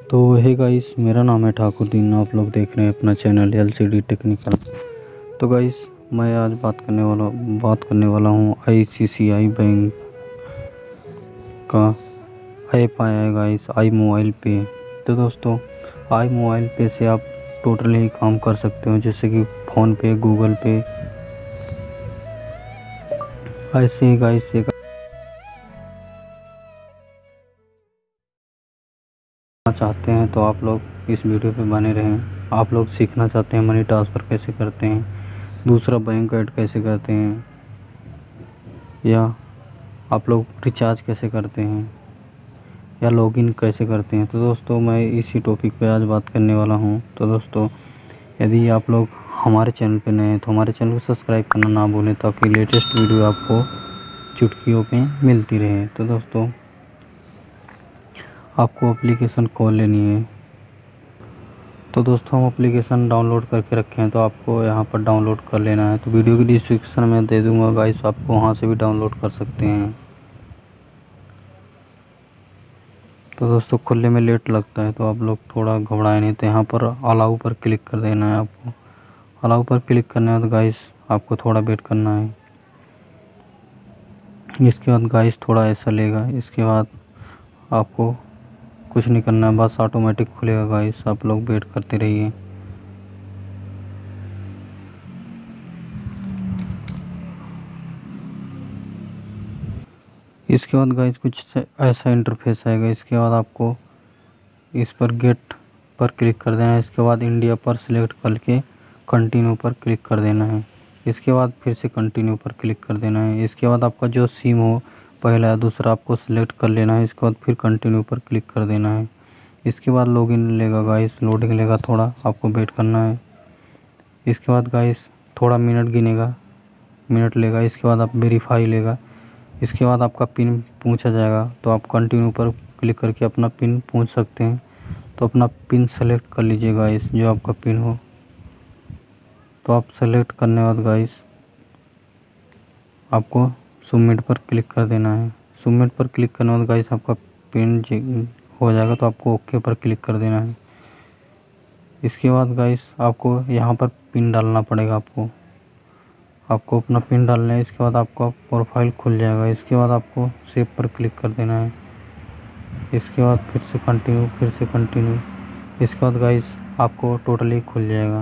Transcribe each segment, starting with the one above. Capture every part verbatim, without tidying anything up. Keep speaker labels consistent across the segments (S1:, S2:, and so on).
S1: तो hey guys, मेरा नाम है ठाकुर दीन। आप लोग देख रहे हैं अपना चैनल एलसीडी टेक्निकल। तो गाइस, मैं आज बात करने वाला बात करने वाला हूँ आईसीआईसीआई बैंक का ऐप आया है गाइस, आई मोबाइल पे। तो दोस्तों, आई मोबाइल पे से आप टोटली काम कर सकते हो, जैसे कि फ़ोन पे, गूगल पे, ऐसे ही गाइस एक चाहते हैं तो आप लोग इस वीडियो पे बने रहें। आप लोग सीखना चाहते हैं मनी ट्रांसफ़र कैसे करते हैं, दूसरा बैंक ऐड कैसे करते हैं, या आप लोग रिचार्ज कैसे करते हैं, या लॉगिन कैसे करते हैं, तो दोस्तों मैं इसी टॉपिक पे आज बात करने वाला हूं। तो दोस्तों, यदि आप लोग हमारे चैनल पे नए हैं तो हमारे चैनल को सब्सक्राइब करना ना भूलें, ताकि लेटेस्ट वीडियो आपको चुटकियों पे मिलती रहे। तो दोस्तों, आपको एप्लीकेशन खोल लेनी है। तो दोस्तों, हम एप्लीकेशन डाउनलोड करके रखे हैं, तो आपको यहाँ पर डाउनलोड कर लेना है। तो वीडियो की डिस्क्रिप्शन में दे दूँगा गाइस, आपको वहाँ से भी डाउनलोड कर सकते हैं। तो दोस्तों, खुलने में लेट लगता है, तो आप लोग थोड़ा घबराए नहीं। तो यहाँ पर अलाउ पर क्लिक कर देना है आपको। अलाउ पर क्लिक करने के बाद गाइस आपको थोड़ा वेट करना है। इसके बाद गाइस थोड़ा ऐसा लेगा। इसके बाद आपको कुछ नहीं करना है, बस ऑटोमेटिक खुलेगा गाइस। आप लोग वेट करते रहिए। इसके बाद गाइस कुछ ऐसा इंटरफेस आएगा। इसके बाद आपको इस पर गेट पर क्लिक कर देना है। इसके बाद इंडिया पर सिलेक्ट करके कंटिन्यू पर क्लिक कर देना है। इसके बाद फिर से कंटिन्यू पर क्लिक कर देना है। इसके बाद आपका जो सिम हो, पहला या दूसरा, आपको सिलेक्ट कर लेना है। इसके बाद फिर कंटिन्यू पर क्लिक कर देना है। इसके बाद लॉगिन लेगा गाइस, लोडिंग लेगा, थोड़ा आपको वेट करना है। इसके बाद गाइस थोड़ा मिनट गिनेगा, मिनट लेगा। इसके बाद आप वेरीफाई लेगा। इसके बाद आपका पिन पूछा जाएगा, तो आप कंटिन्यू पर क्लिक करके अपना पिन पूछ सकते हैं। तो अपना पिन सेलेक्ट कर लीजिए गाइस, जो आपका पिन हो। तो आप सेलेक्ट करने के बाद गाइस आपको सबमिट पर क्लिक कर देना है। सबमिट पर क्लिक करने के बाद गाइस आपका पिन हो जाएगा, तो आपको ओके पर क्लिक कर देना है। इसके बाद गाइस आपको यहाँ पर पिन डालना पड़ेगा। आपको आपको अपना पिन डालना है। इसके बाद आपका प्रोफाइल खुल जाएगा। इसके बाद आपको सेव पर क्लिक कर देना है। इसके बाद फिर से कंटिन्यू, फिर से कंटिन्यू। इसके बाद गाइस आपको टोटली खुल जाएगा।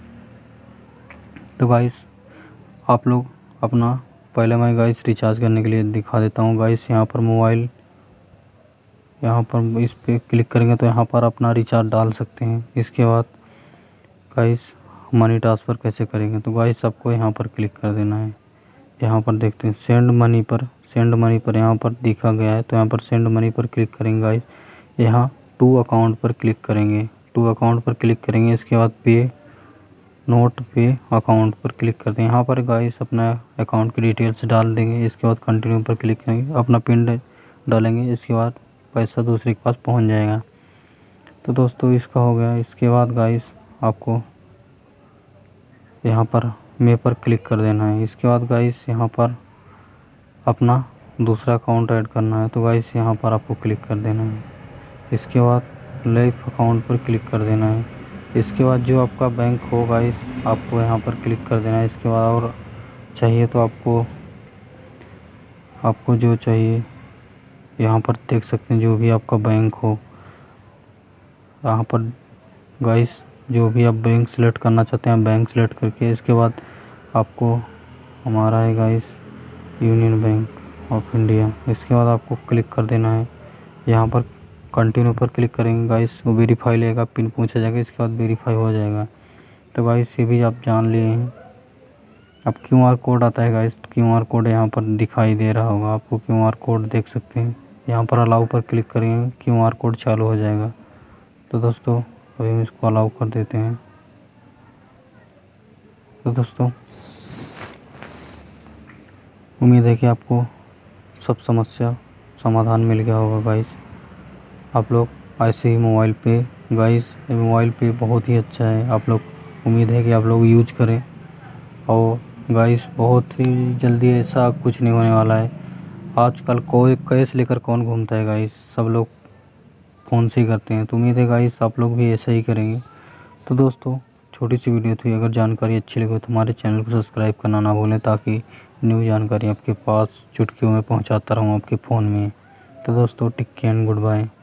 S1: तो गाइस आप लोग अपना, पहले मैं गाइस रिचार्ज करने के लिए दिखा देता हूँ गाइस। यहाँ पर मोबाइल, यहाँ पर इस पे क्लिक करेंगे तो यहाँ पर अपना रिचार्ज डाल सकते हैं। इसके बाद गाइस मनी ट्रांसफ़र कैसे करेंगे, तो गाइस आपको यहाँ पर क्लिक कर देना है। यहाँ पर देखते हैं सेंड मनी पर, सेंड मनी पर यहाँ पर दिखा गया है, तो यहाँ पर सेंड मनी पर क्लिक करेंगे गाइस। यहाँ टू अकाउंट पर क्लिक करेंगे, टू अकाउंट पर क्लिक करेंगे। इसके बाद पे नोट पे अकाउंट पर क्लिक करते हैं। यहाँ पर गाइस अपना अकाउंट की डिटेल्स डाल देंगे। इसके बाद कंटिन्यू पर क्लिक करेंगे, अपना पिन डालेंगे। इसके बाद पैसा दूसरे के पास पहुँच जाएगा। तो दोस्तों, इसका हो गया। इसके बाद गाइस आपको यहाँ पर मे पर क्लिक कर देना है। इसके बाद गाइस यहाँ पर अपना दूसरा अकाउंट ऐड करना है, तो गाइस यहाँ पर आपको क्लिक कर देना है। इसके बाद लाइफ अकाउंट पर क्लिक कर देना है। इसके बाद जो आपका बैंक हो गाइस आपको यहाँ पर क्लिक कर देना है। इसके बाद और चाहिए तो आपको आपको जो चाहिए यहाँ पर देख सकते हैं, जो भी आपका बैंक हो यहाँ पर गाइस, जो भी आप बैंक सेलेक्ट करना चाहते हैं बैंक सेलेक्ट करके। इसके बाद आपको हमारा है guys Union Bank of India. इसके बाद आपको क्लिक कर देना है। यहाँ पर कंटिन्यू पर क्लिक करेंगे गाइस, वो वेरीफाई लेगा, पिन पूछा जाएगा। इसके बाद वेरीफाई हो जाएगा। तो गाइस ये भी आप जान लिए हैं। अब क्यू आर कोड आता है गाइस, क्यू आर कोड यहाँ पर दिखाई दे रहा होगा आपको। क्यू आर कोड देख सकते हैं। यहाँ पर अलाउ पर क्लिक करेंगे, क्यू आर कोड चालू हो जाएगा। तो दोस्तों, अभी हम इसको अलाउ कर देते हैं। तो दोस्तों, उम्मीद है कि आपको सब समस्या समाधान मिल गया होगा गाइस। आप लोग ऐसे ही मोबाइल पे गाइस, मोबाइल पे बहुत ही अच्छा है। आप लोग, उम्मीद है कि आप लोग यूज करें। और गाइस बहुत ही जल्दी ऐसा कुछ नहीं होने वाला है। आजकल कोई कैश लेकर कौन घूमता है गाइस, सब लोग फ़ोन से ही करते हैं। तो उम्मीद है गाइस आप लोग भी ऐसा ही करेंगे। तो दोस्तों छोटी सी वीडियो थी, अगर जानकारी अच्छी लगे तो हमारे चैनल को सब्सक्राइब करना ना भूलें, ताकि न्यू जानकारी आपके पास चुटकियों में पहुंचाता रहूं आपके फ़ोन में। तो दोस्तों take care and good bye.